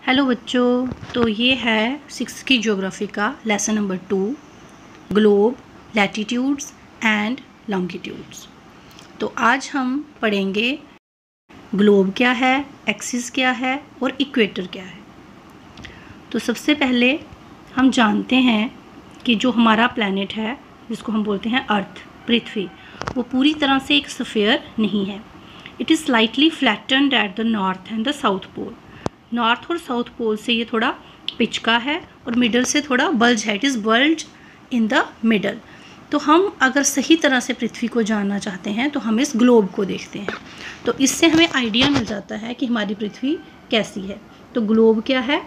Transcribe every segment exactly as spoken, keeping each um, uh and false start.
Hello बच्चों, तो ये है सिक्स की ज्योग्राफी का lesson number two, globe, latitudes and longitudes. तो आज हम पढ़ेंगे ग्लोब क्या है, एक्सिस क्या है और इक्वेटर क्या है। तो सबसे पहले हम जानते हैं कि जो हमारा प्लैनेट है, जिसको हम बोलते हैं अर्थ, पृथ्वी, वो पूरी तरह से एक स्फीयर नहीं है। It is slightly flattened at the north and the south pole. North और साउथ पोल से ये थोड़ा पिचका है और मिडल से थोड़ा बल्ज है। It is bulge in the middle. तो हम अगर सही तरह से पृथ्वी को जानना चाहते हैं तो हम इस ग्लोब को देखते हैं, तो इससे हमें आइडिया मिल जाता है कि हमारी पृथ्वी कैसी है। तो ग्लोब क्या है?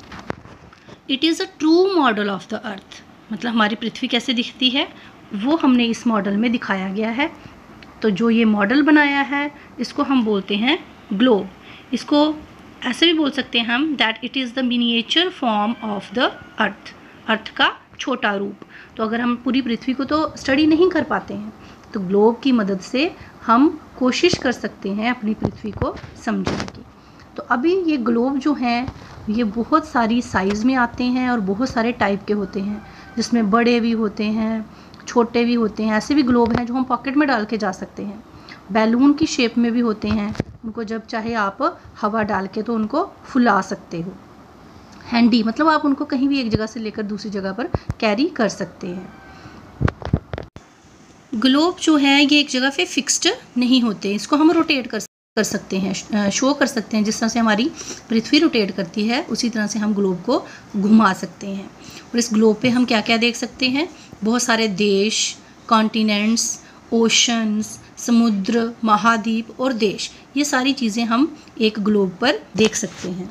It is a true model of the earth. मतलब हमारी पृथ्वी कैसे दिखती है वो हमने इस मॉडल में दिखाया गया है। तो जो ये मॉडल बनाया है इसको हम बोलते हैं ग्लोब। इसको ऐसे भी बोल सकते हैं हम that it is the miniature form of the earth. Earth का छोटा रूप। तो अगर हम पूरी पृथ्वी को तो स्टडी नहीं कर पाते हैं, तो ग्लोब की मदद से हम कोशिश कर सकते हैं अपनी पृथ्वी को समझने की। तो अभी ये ग्लोब जो हैं ये बहुत सारी साइज़ में आते हैं और बहुत सारे टाइप के होते हैं, जिसमें बड़े भी होते हैं, छोटे भी होते हैं। ऐसे भी ग्लोब हैं जो हम पॉकेट में डाल के जा सकते हैं। बैलून की शेप में भी होते हैं, उनको जब चाहे आप हवा डाल के तो उनको फुला सकते हो। हैंडी मतलब आप उनको कहीं भी एक जगह से लेकर दूसरी जगह पर कैरी कर सकते हैं। ग्लोब जो है ये एक जगह पे फिक्स्ड नहीं होते, इसको हम रोटेट कर कर सकते हैं, शो कर सकते हैं। जिस तरह से हमारी पृथ्वी रोटेट करती है उसी तरह से हम ग्लोब को घुमा सकते हैं। और इस ग्लोब पे हम क्या क्या देख सकते हैं? बहुत सारे देश, कॉन्टिनेंट्स, ओशंस, समुद्र, महाद्वीप और देश, ये सारी चीज़ें हम एक ग्लोब पर देख सकते हैं।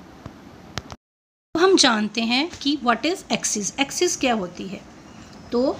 तो हम जानते हैं कि व्हाट इज़ एक्सिस। एक्सिस क्या होती है? तो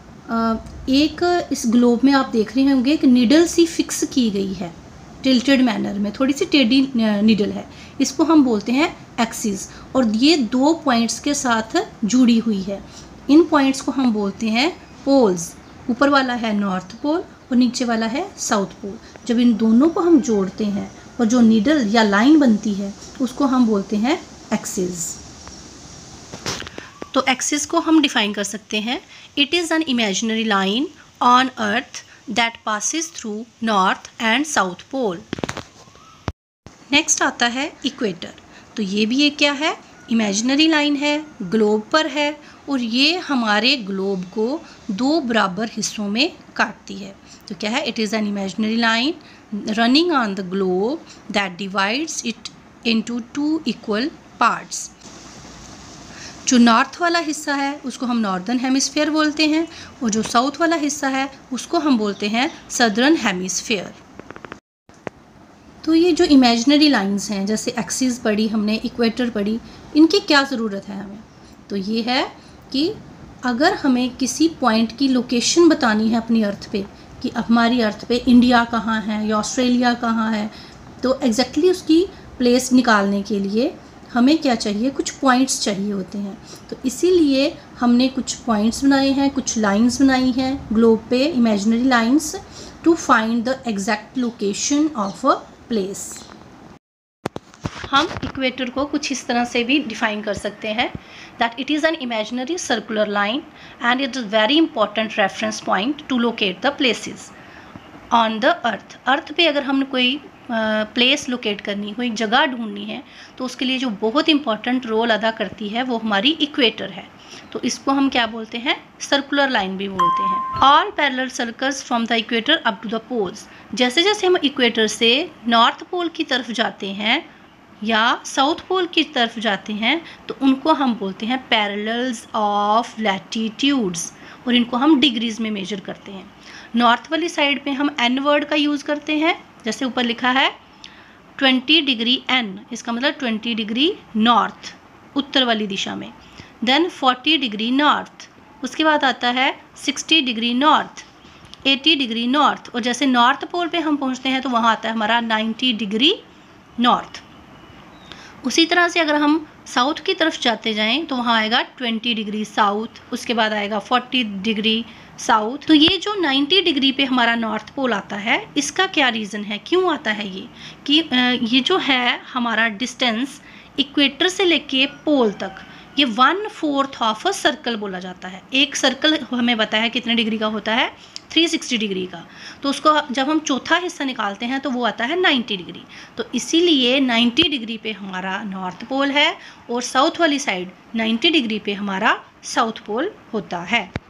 एक इस ग्लोब में आप देख रहे होंगे एक निडल सी फिक्स की गई है, टिल्टेड मैनर में, थोड़ी सी टेढ़ी निडल है। इसको हम बोलते हैं एक्सिस। और ये दो पॉइंट्स के साथ जुड़ी हुई है। इन पॉइंट्स को हम बोलते हैं पोल्स। ऊपर वाला है नॉर्थ पोल और नीचे वाला है साउथ पोल। जब इन दोनों को हम जोड़ते हैं और जो नीडल या लाइन बनती है उसको हम बोलते हैं एक्सिस। तो एक्सिस को हम डिफाइन कर सकते हैं, it is an imaginary line on earth that passes through north and south pole. Next आता है इक्वेटर। तो ये भी एक क्या है? इमेजिनरी लाइन है, ग्लोब पर है और ये हमारे ग्लोब को दो बराबर हिस्सों में काटती है। तो क्या है? It is an imaginary line running on the globe that divides it into two equal parts. जो नॉर्थ वाला हिस्सा है उसको हम नॉर्दर्न हेमिस्फीयर बोलते हैं और जो साउथ वाला हिस्सा है उसको हम बोलते हैं सदर्न हेमिस्फीयर। तो ये जो इमेजिनरी लाइंस हैं, जैसे एक्सिस पढ़ी हमने, इक्वेटर पढ़ी, इनकी क्या ज़रूरत है हमें? तो ये है कि अगर हमें किसी पॉइंट की लोकेशन बतानी है अपनी अर्थ पे, कि हमारी अर्थ पे इंडिया कहाँ है या ऑस्ट्रेलिया कहाँ है, तो एग्जैक्टली उसकी प्लेस निकालने के लिए हमें क्या चाहिए? कुछ पॉइंट्स चाहिए होते हैं। तो इसीलिए हमने कुछ पॉइंट्स बनाए हैं, कुछ लाइंस बनाई हैं ग्लोब पे, imaginary lines, to find the exact location of a place. हम इक्वेटर को कुछ इस तरह से भी डिफाइन कर सकते हैं that it is an imaginary circular line and it is very important reference point to locate the places on the earth. Earth पे अगर हमने कोई प्लेस लोकेट करनी, कोई जगह ढूंढनी है, तो उसके लिए जो बहुत इंपॉर्टेंट रोल अदा करती है वो हमारी इक्वेटर है। तो इसको हम क्या बोलते हैं? सर्कुलर लाइन भी बोलते हैं। All parallel circles from the equator up to the poles. जैसे जैसे हम इक्वेटर से नॉर्थ पोल की तरफ जाते हैं या साउथ पोल की तरफ जाते हैं तो उनको हम बोलते हैं पैरेलल्स ऑफ लैटिट्यूड्स और इनको हम डिग्रीज़ में मेजर करते हैं। नॉर्थ वाली साइड पे हम एन वर्ड का यूज़ करते हैं, जैसे ऊपर लिखा है ट्वेंटी डिग्री एन, इसका मतलब ट्वेंटी डिग्री नॉर्थ, उत्तर वाली दिशा में। देन फोर्टी डिग्री नॉर्थ, उसके बाद आता है sixty degree north, eighty degree north, और जैसे नॉर्थ पोल पे हम पहुंचते हैं तो वहाँ आता है हमारा नाइन्टी डिग्री नॉर्थ। उसी तरह से अगर हम साउथ की तरफ जाते जाएं तो वहाँ आएगा ट्वेंटी डिग्री साउथ, उसके बाद आएगा फोर्टी डिग्री साउथ। तो ये जो नाइन्टी डिग्री पे हमारा नॉर्थ पोल आता है, इसका क्या रीज़न है, क्यों आता है ये? कि ये जो है हमारा डिस्टेंस इक्वेटर से लेके पोल तक ये one fourth of a circle बोला जाता है। एक सर्कल हमें बताया है कितने डिग्री का होता है, थ्री सिक्सटी डिग्री का। तो उसको जब हम चौथा हिस्सा निकालते हैं तो वो आता है नाइन्टी डिग्री। तो इसीलिए नाइन्टी डिग्री पे हमारा नॉर्थ पोल है और साउथ वाली साइड नाइन्टी डिग्री पे हमारा साउथ पोल होता है।